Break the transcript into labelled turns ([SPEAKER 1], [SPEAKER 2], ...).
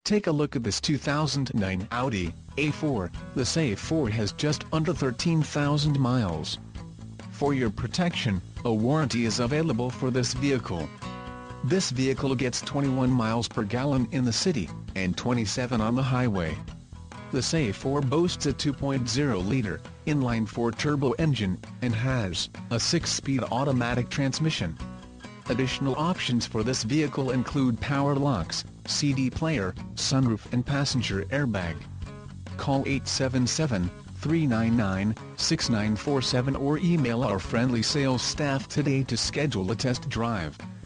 [SPEAKER 1] Take a look at this 2009 Audi A4. This A4 has just under 13,000 miles. For your protection, a warranty is available for this vehicle. This vehicle gets 21 miles per gallon in the city, and 27 on the highway. This A4 boasts a 2.0-liter, inline-4 turbo engine, and has a 6-speed automatic transmission. Additional options for this vehicle include power locks, CD player, sunroof and passenger airbag. Call 877-399-6947 or email our friendly sales staff today to schedule a test drive.